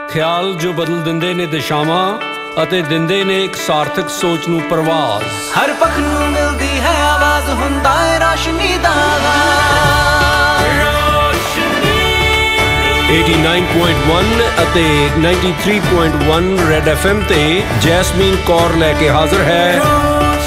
ਖਿਆਲ ਜੋ ਬਦਲ ਦਿੰਦੇ ਨੇ ਦਿਸ਼ਾਵਾਂ ਅਤੇ ਦਿੰਦੇ ਨੇ ਇੱਕ ਸਾਰਥਕ ਸੋਚ ਨੂੰ ਪ੍ਰਵਾਜ਼। ਹਰ ਪੱਖ ਨੂੰ ਮਿਲਦੀ ਹੈ ਆਵਾਜ਼, ਹੁੰਦਾ ਹੈ ਰੋਸ਼ਨੀ ਦਾ 89.1 ਅਤੇ 93.1 ਰੈਡ FM ਤੇ ਜੈਸਮੀਨ ਕੌਰ ਲੈ ਕੇ ਹਾਜ਼ਰ ਹੈ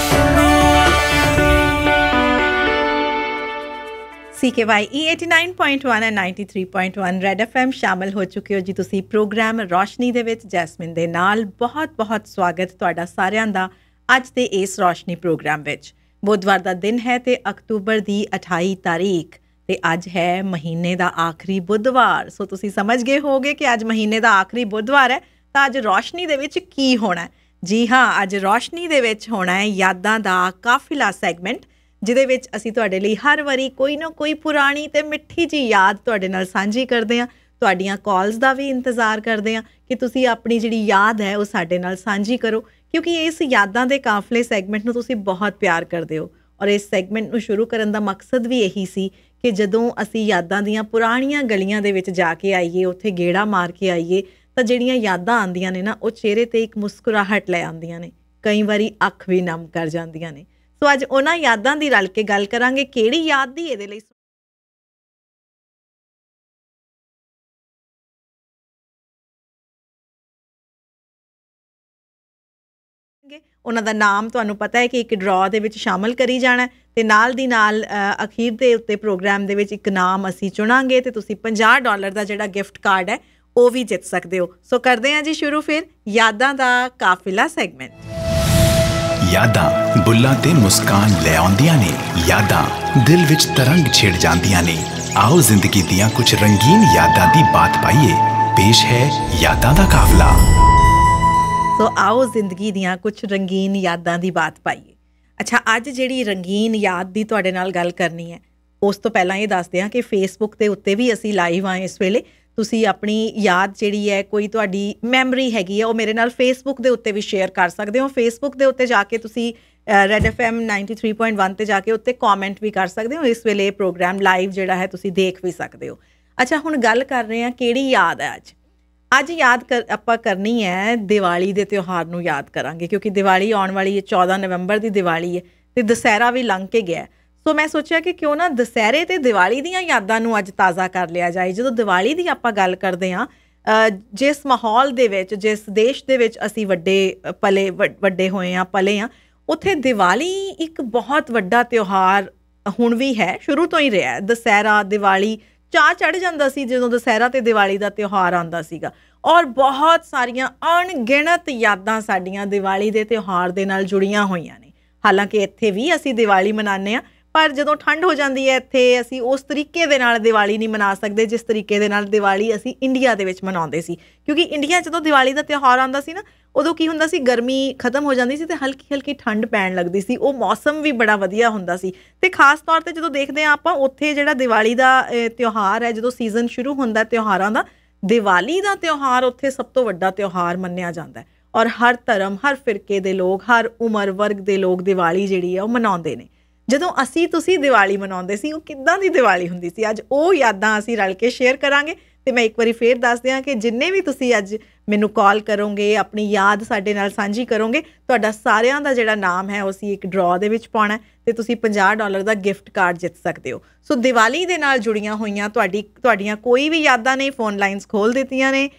CKY 89.1 and 93.1 ਰੈਡ FM ਸ਼ਾਮਲ ਹੋ ਚੁੱਕੇ ਹੋ ਜੀ ਤੁਸੀਂ ਪ੍ਰੋਗਰਾਮ ਰੋਸ਼ਨੀ ਦੇ ਵਿੱਚ ਜੈਸਮੀਨ ਦੇ ਨਾਲ। ਬਹੁਤ ਸਵਾਗਤ ਤੁਹਾਡਾ ਸਾਰਿਆਂ ਦਾ ਅੱਜ ਦੇ ਇਸ ਰੋਸ਼ਨੀ ਪ੍ਰੋਗਰਾਮ ਵਿੱਚ। ਬੁੱਧਵਾਰ ਦਾ ਦਿਨ ਹੈ ਤੇ ਅਕਤੂਬਰ ਦੀ 28 ਤਾਰੀਖ ਤੇ ਅੱਜ ਹੈ ਮਹੀਨੇ ਦਾ ਆਖਰੀ ਬੁੱਧਵਾਰ। ਸੋ ਤੁਸੀਂ ਸਮਝ ਗਏ ਹੋਗੇ ਕਿ ਅੱਜ ਮਹੀਨੇ ਦਾ ਆਖਰੀ ਬੁੱਧਵਾਰ ਹੈ ਤਾਂ ਅੱਜ ਰੋਸ਼ਨੀ ਦੇ ਵਿੱਚ ਕੀ ਹੋਣਾ। ਜੀ ਹਾਂ, ਅੱਜ ਰੋਸ਼ਨੀ ਦੇ ਵਿੱਚ ਹੋਣਾ ਹੈ ਯਾਦਾਂ ਦਾ ਕਾਫਿਲਾ ਸੈਗਮੈਂਟ, ਜਿਹਦੇ ਵਿੱਚ ਅਸੀਂ ਤੁਹਾਡੇ ਲਈ ਹਰ ਵਾਰੀ ਕੋਈ ਨਾ ਕੋਈ ਪੁਰਾਣੀ ਅਤੇ ਮਿੱਠੀ ਜਿਹੀ ਯਾਦ ਤੁਹਾਡੇ ਨਾਲ ਸਾਂਝੀ ਕਰਦੇ ਹਾਂ। ਤੁਹਾਡੀਆਂ ਕਾਲਸ ਦਾ ਵੀ ਇੰਤਜ਼ਾਰ ਕਰਦੇ ਹਾਂ ਕਿ ਤੁਸੀਂ ਆਪਣੀ ਜਿਹੜੀ ਯਾਦ ਹੈ ਉਹ ਸਾਡੇ ਨਾਲ ਸਾਂਝੀ ਕਰੋ, ਕਿਉਂਕਿ ਇਸ ਯਾਦਾਂ ਦੇ ਕਾਫਲੇ ਸੈਗਮੈਂਟ ਨੂੰ ਤੁਸੀਂ ਬਹੁਤ ਪਿਆਰ ਕਰਦੇ ਹੋ। ਔਰ ਇਸ ਸੈਗਮੈਂਟ ਨੂੰ ਸ਼ੁਰੂ ਕਰਨ ਦਾ ਮਕਸਦ ਵੀ ਇਹੀ ਸੀ ਕਿ ਜਦੋਂ ਅਸੀਂ ਯਾਦਾਂ ਦੀਆਂ ਪੁਰਾਣੀਆਂ ਗਲੀਆਂ ਦੇ ਵਿੱਚ ਜਾ ਕੇ ਆਈਏ, ਉੱਥੇ ਗੇੜਾ ਮਾਰ ਕੇ ਆਈਏ, ਤਾਂ ਜਿਹੜੀਆਂ ਯਾਦਾਂ ਆਉਂਦੀਆਂ ਨੇ ਨਾ, ਉਹ ਚਿਹਰੇ 'ਤੇ ਇੱਕ ਮੁਸਕਰਾਹਟ ਲੈ ਆਉਂਦੀਆਂ ਨੇ, ਕਈ ਵਾਰੀ ਅੱਖ ਵੀ ਨਮ ਕਰ ਜਾਂਦੀਆਂ ਨੇ। ਸੋ ਅੱਜ ਉਹਨਾਂ ਯਾਦਾਂ ਦੀ ਰਲ ਕੇ ਗੱਲ ਕਰਾਂਗੇ। ਕਿਹੜੀ ਯਾਦ ਦੀ? ਇਹਦੇ ਲਈ ਉਹਨਾਂ ਦਾ ਨਾਮ ਤੁਹਾਨੂੰ ਪਤਾ ਹੈ ਕਿ ਇੱਕ ਡਰਾਅ ਦੇ ਵਿੱਚ ਸ਼ਾਮਲ ਕਰੀ ਜਾਣਾ ਤੇ ਨਾਲ ਦੀ ਨਾਲ ਅਖੀਰ ਦੇ ਉੱਤੇ ਪ੍ਰੋਗਰਾਮ ਦੇ ਵਿੱਚ ਇੱਕ ਨਾਮ ਅਸੀਂ ਚੁਣਾਂਗੇ ਤੇ ਤੁਸੀਂ $50 ਦਾ ਜਿਹੜਾ ਗਿਫਟ ਕਾਰਡ ਹੈ ਉਹ ਵੀ ਜਿੱਤ ਸਕਦੇ ਹੋ। ਸੋ ਕਰਦੇ ਹਾਂ ਜੀ ਸ਼ੁਰੂ ਫਿਰ ਯਾਦਾਂ ਦਾ ਕਾਫਿਲਾ ਸੈਗਮੈਂਟ। ਯਾਦਾਂ ਬੁੱਲਾਂ ਤੇ ਮੁਸਕਾਨ ਲੈ ਆਉਂਦੀਆਂ ਨੇ, ਯਾਦਾਂ ਦਿਲ ਵਿੱਚ ਤਰੰਗ ਛਿੜ ਜਾਂਦੀਆਂ ਨੇ। ਆਓ ਜ਼ਿੰਦਗੀ ਦੀਆਂ ਕੁਝ ਰੰਗੀਨ ਯਾਦਾਂ ਦੀ ਬਾਤ ਪਾਈਏ। ਪੇਸ਼ ਹੈ ਯਾਦਾਂ ਦਾ ਕਾਫਲਾ। ਸੋ ਆਓ ਜ਼ਿੰਦਗੀ ਦੀਆਂ ਕੁਝ ਰੰਗੀਨ ਯਾਦਾਂ ਦੀ ਬਾਤ ਪਾਈਏ। ਅੱਛਾ, ਅੱਜ ਜਿਹੜੀ ਰੰਗੀਨ ਯਾਦ ਦੀ ਤੁਹਾਡੇ ਨਾਲ ਗੱਲ ਕਰਨੀ ਹੈ, ਉਸ ਤੋਂ ਪਹਿਲਾਂ ਇਹ ਦੱਸਦੇ ਹਾਂ ਕਿ ਫੇਸਬੁੱਕ ਦੇ ਉੱਤੇ ਵੀ ਅਸੀਂ ਲਾਈਵ ਹਾਂ ਇਸ ਵੇਲੇ। ਤੁਸੀਂ ਆਪਣੀ ਯਾਦ ਜਿਹੜੀ ਹੈ, ਕੋਈ ਤੁਹਾਡੀ ਮੈਮਰੀ ਹੈਗੀ ਹੈ, ਉਹ ਮੇਰੇ ਨਾਲ ਫੇਸਬੁੱਕ ਦੇ ਉੱਤੇ ਵੀ ਸ਼ੇਅਰ ਕਰ ਸਕਦੇ ਹੋ। ਫੇਸਬੁੱਕ ਦੇ ਉੱਤੇ ਜਾ ਕੇ ਤੁਸੀਂ ਰੈਡ FM 93.1 ਤੇ ਜਾ ਕੇ ਉੱਤੇ ਕੌਮੈਂਟ ਵੀ ਕਰ ਸਕਦੇ ਹੋ। ਇਸ ਵੇਲੇ ਇਹ ਪ੍ਰੋਗਰਾਮ ਲਾਈਵ ਜਿਹੜਾ ਹੈ ਤੁਸੀਂ ਦੇਖ ਵੀ ਸਕਦੇ ਹੋ। ਅੱਛਾ, ਹੁਣ ਗੱਲ ਕਰ ਰਹੇ ਹਾਂ ਕਿਹੜੀ ਯਾਦ ਹੈ ਅੱਜ ਯਾਦ ਆਪਾਂ ਕਰਨੀ ਹੈ ਦੀਵਾਲੀ ਦੇ ਤਿਉਹਾਰ ਨੂੰ ਯਾਦ ਕਰਾਂਗੇ, ਕਿਉਂਕਿ ਦੀਵਾਲੀ ਆਉਣ ਵਾਲੀ ਹੈ। 14 ਨਵੰਬਰ ਦੀ ਦੀਵਾਲੀ ਹੈ ਅਤੇ ਦੁਸਹਿਰਾ ਵੀ ਲੰਘ ਕੇ ਗਿਆ। ਸੋ ਮੈਂ ਸੋਚਿਆ ਕਿ ਕਿਉਂ ਨਾ ਦੁਸਹਿਰੇ ਅਤੇ ਦੀਵਾਲੀ ਦੀਆਂ ਯਾਦਾਂ ਨੂੰ ਅੱਜ ਤਾਜ਼ਾ ਕਰ ਲਿਆ ਜਾਏ। ਜਦੋਂ ਦੀਵਾਲੀ ਦੀ ਆਪਾਂ ਗੱਲ ਕਰਦੇ ਹਾਂ, ਜਿਸ ਮਾਹੌਲ ਦੇ ਵਿੱਚ, ਜਿਸ ਦੇਸ਼ ਦੇ ਵਿੱਚ ਅਸੀਂ ਵੱਡੇ ਹੋਏ ਹਾਂ, ਪਲੇ ਹਾਂ, ਉੱਥੇ ਦੀਵਾਲੀ ਇੱਕ ਬਹੁਤ ਵੱਡਾ ਤਿਉਹਾਰ ਹੁਣ ਵੀ ਹੈ, ਸ਼ੁਰੂ ਤੋਂ ਹੀ ਰਿਹਾ। ਦੁਸਹਿਰਾ, ਦੀਵਾਲੀ, ਚਾਅ ਚੜ੍ਹ ਜਾਂਦਾ ਸੀ ਜਦੋਂ ਦੁਸਹਿਰਾ ਅਤੇ ਦੀਵਾਲੀ ਦਾ ਤਿਉਹਾਰ ਆਉਂਦਾ ਸੀਗਾ। ਔਰ ਬਹੁਤ ਸਾਰੀਆਂ ਅਣਗਿਣਤ ਯਾਦਾਂ ਸਾਡੀਆਂ ਦੀਵਾਲੀ ਦੇ ਤਿਉਹਾਰ ਦੇ ਨਾਲ ਜੁੜੀਆਂ ਹੋਈਆਂ ਨੇ। ਹਾਲਾਂਕਿ ਇੱਥੇ ਵੀ ਅਸੀਂ ਦੀਵਾਲੀ ਮਨਾਉਂਦੇ ਹਾਂ, ਪਰ ਜਦੋਂ ਠੰਡ ਹੋ ਜਾਂਦੀ ਹੈ ਇੱਥੇ, ਅਸੀਂ ਉਸ ਤਰੀਕੇ ਦੇ ਨਾਲ ਦੀਵਾਲੀ ਨਹੀਂ ਮਨਾ ਸਕਦੇ ਜਿਸ ਤਰੀਕੇ ਦੇ ਨਾਲ ਦੀਵਾਲੀ ਅਸੀਂ ਇੰਡੀਆ ਦੇ ਵਿੱਚ ਮਨਾਉਂਦੇ ਸੀ। ਕਿਉਂਕਿ ਇੰਡੀਆ ਜਦੋਂ ਦੀਵਾਲੀ ਦਾ ਤਿਉਹਾਰ ਆਉਂਦਾ ਸੀ ਨਾ, ਉਦੋਂ ਕੀ ਹੁੰਦਾ ਸੀ, ਗਰਮੀ ਖਤਮ ਹੋ ਜਾਂਦੀ ਸੀ ਅਤੇ ਹਲਕੀ ਠੰਡ ਪੈਣ ਲੱਗਦੀ ਸੀ। ਉਹ ਮੌਸਮ ਵੀ ਬੜਾ ਵਧੀਆ ਹੁੰਦਾ ਸੀ। ਅਤੇ ਖਾਸ ਤੌਰ 'ਤੇ ਜਦੋਂ ਦੇਖਦੇ ਹਾਂ ਆਪਾਂ, ਉੱਥੇ ਜਿਹੜਾ ਦੀਵਾਲੀ ਦਾ ਤਿਉਹਾਰ ਹੈ, ਜਦੋਂ ਸੀਜ਼ਨ ਸ਼ੁਰੂ ਹੁੰਦਾ ਤਿਉਹਾਰਾਂ ਦਾ, ਦੀਵਾਲੀ ਦਾ ਤਿਉਹਾਰ ਉੱਥੇ ਸਭ ਤੋਂ ਵੱਡਾ ਤਿਉਹਾਰ ਮੰਨਿਆ ਜਾਂਦਾ। ਔਰ ਹਰ ਧਰਮ, ਹਰ ਫਿਰਕੇ ਦੇ ਲੋਕ, ਹਰ ਉਮਰ ਵਰਗ ਦੇ ਲੋਕ ਦੀਵਾਲੀ ਜਿਹੜੀ ਹੈ ਉਹ ਮਨਾਉਂਦੇ ਨੇ। ਜਦੋਂ ਤੁਸੀਂ ਦੀਵਾਲੀ ਮਨਾਉਂਦੇ ਸੀ, ਉਹ ਕਿੱਦਾਂ ਦੀ ਦੀਵਾਲੀ ਹੁੰਦੀ ਸੀ? ਅੱਜ ਉਹ ਯਾਦਾਂ ਅਸੀਂ ਰਲ ਕੇ ਸ਼ੇਅਰ ਕਰਾਂਗੇ। ਅਤੇ ਮੈਂ ਇੱਕ ਵਾਰੀ ਫੇਰ ਦੱਸ ਦਿਆਂ ਕਿ ਜਿੰਨੇ ਵੀ ਤੁਸੀਂ ਅੱਜ ਮੈਨੂੰ ਕਾਲ ਕਰੋਗੇ, ਆਪਣੀ ਯਾਦ ਸਾਡੇ ਨਾਲ ਸਾਂਝੀ ਕਰੋਗੇ, ਤੁਹਾਡਾ ਸਾਰਿਆਂ ਦਾ ਜਿਹੜਾ ਨਾਮ ਹੈ ਉਹ ਅਸੀਂ ਇੱਕ ਡਰਾਅ ਦੇ ਵਿੱਚ ਪਾਉਣਾ ਅਤੇ ਤੁਸੀਂ $50 ਦਾ ਗਿਫਟ ਕਾਰਡ ਜਿੱਤ ਸਕਦੇ ਹੋ। ਸੋ ਦੀਵਾਲੀ ਦੇ ਨਾਲ ਜੁੜੀਆਂ ਹੋਈਆਂ ਤੁਹਾਡੀਆਂ ਕੋਈ ਵੀ ਯਾਦਾਂ ਨੇ, ਫੋਨ ਲਾਈਨਸ ਖੋਲ੍ਹ ਦਿੱਤੀਆਂ ਨੇ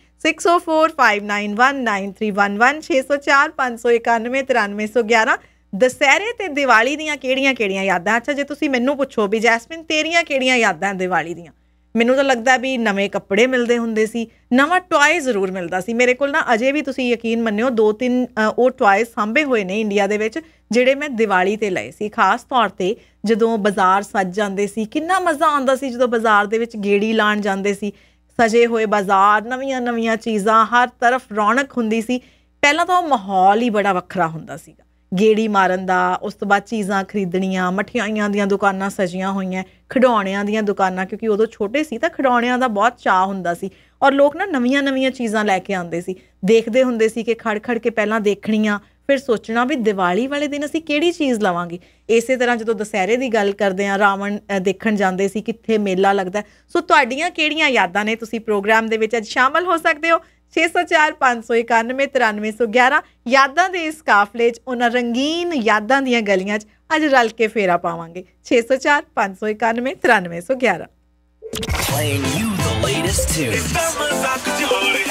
6045919311 604 591 9311। ਦੁਸਹਿਰੇ ਅਤੇ ਦੀਵਾਲੀ ਦੀਆਂ ਕਿਹੜੀਆਂ ਯਾਦਾਂ? ਅੱਛਾ, ਜੇ ਤੁਸੀਂ ਮੈਨੂੰ ਪੁੱਛੋ ਵੀ ਜੈਸਮੀਨ ਤੇਰੀਆਂ ਕਿਹੜੀਆਂ ਯਾਦਾਂ ਦੀਵਾਲੀ ਦੀਆਂ, ਮੈਨੂੰ ਤਾਂ ਲੱਗਦਾ ਵੀ ਨਵੇਂ ਕੱਪੜੇ ਮਿਲਦੇ ਹੁੰਦੇ ਸੀ, ਨਵਾਂ ਟੋਏ ਜ਼ਰੂਰ ਮਿਲਦਾ ਸੀ। ਮੇਰੇ ਕੋਲ ਨਾ ਅਜੇ ਵੀ, ਤੁਸੀਂ ਯਕੀਨ ਮੰਨਿਓ, 2-3 ਉਹ ਟੋਏ ਸਾਂਭੇ ਹੋਏ ਨੇ ਇੰਡੀਆ ਦੇ ਵਿੱਚ, ਜਿਹੜੇ ਮੈਂ ਦੀਵਾਲੀ 'ਤੇ ਲਏ ਸੀ। ਖਾਸ ਤੌਰ 'ਤੇ ਜਦੋਂ ਬਾਜ਼ਾਰ ਸੱਜ ਜਾਂਦੇ ਸੀ, ਕਿੰਨਾ ਮਜ਼ਾ ਆਉਂਦਾ ਸੀ ਜਦੋਂ ਬਾਜ਼ਾਰ ਦੇ ਵਿੱਚ ਗੇੜੀ ਲਾਉਣ ਜਾਂਦੇ ਸੀ। ਸਜੇ ਹੋਏ ਬਾਜ਼ਾਰ, ਨਵੀਆਂ ਚੀਜ਼ਾਂ, ਹਰ ਤਰਫ ਰੌਣਕ ਹੁੰਦੀ ਸੀ। ਪਹਿਲਾਂ ਤਾਂ ਉਹ ਮਾਹੌਲ ਹੀ ਬੜਾ ਵੱਖਰਾ ਹੁੰਦਾ ਸੀਗਾ ਗੇੜੀ ਮਾਰਨ ਦਾ। ਉਸ ਤੋਂ ਬਾਅਦ ਚੀਜ਼ਾਂ ਖਰੀਦਣੀਆਂ, ਮਠਿਆਈਆਂ ਦੀਆਂ ਦੁਕਾਨਾਂ ਸਜੀਆਂ ਹੋਈਆਂ, ਖਿਡੌਣਿਆਂ ਦੀਆਂ ਦੁਕਾਨਾਂ, ਕਿਉਂਕਿ ਉਦੋਂ ਛੋਟੇ ਸੀ ਤਾਂ ਖਿਡੌਣਿਆਂ ਦਾ ਬਹੁਤ ਚਾਅ ਹੁੰਦਾ ਸੀ। ਔਰ ਲੋਕ ਨਾ ਨਵੀਆਂ ਚੀਜ਼ਾਂ ਲੈ ਕੇ ਆਉਂਦੇ ਸੀ, ਦੇਖਦੇ ਹੁੰਦੇ ਸੀ ਕਿ ਖੜ ਕੇ ਪਹਿਲਾਂ ਦੇਖਣੀਆਂ, ਫਿਰ ਸੋਚਣਾ ਵੀ ਦੀਵਾਲੀ ਵਾਲੇ ਦਿਨ ਅਸੀਂ ਕਿਹੜੀ ਚੀਜ਼ ਲਵਾਂਗੇ। ਇਸੇ ਤਰ੍ਹਾਂ ਜਦੋਂ ਦੁਸਹਿਰੇ ਦੀ ਗੱਲ ਕਰਦੇ ਹਾਂ, ਰਾਵਣ ਦੇਖਣ ਜਾਂਦੇ ਸੀ, ਕਿੱਥੇ ਮੇਲਾ ਲੱਗਦਾ। ਸੋ ਤੁਹਾਡੀਆਂ ਕਿਹੜੀਆਂ ਯਾਦਾਂ ਨੇ? ਤੁਸੀਂ ਪ੍ਰੋਗਰਾਮ ਦੇ ਵਿੱਚ ਅੱਜ ਸ਼ਾਮਲ ਹੋ ਸਕਦੇ ਹੋ। 604 591 9311। यादां दे इस काफले च उन्हां रंगीन यादां दियां गलियां च अज रल के फेरा पावांगे। 604 591 9311। Playing you the latest tunes.